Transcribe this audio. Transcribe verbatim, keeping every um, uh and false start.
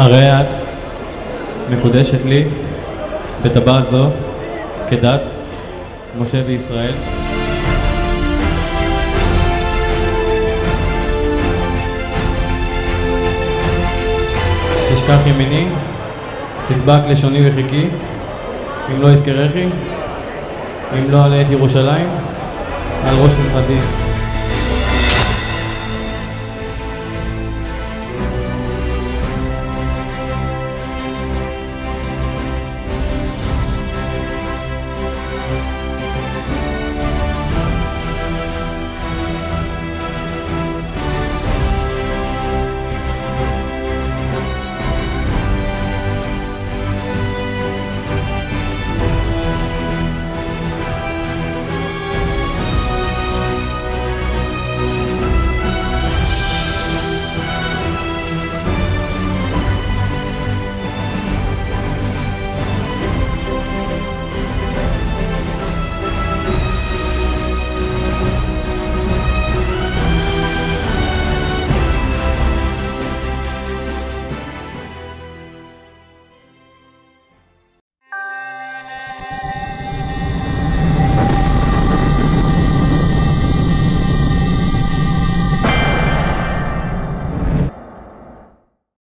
הרי את מקודשת לי בטבעת זו כדת משה וישראל. תשכח ימיני, תדבק לשוני וחיקי, אם לא יזכרכי, אם לא עלה את ירושלים, על ראש שמחתי.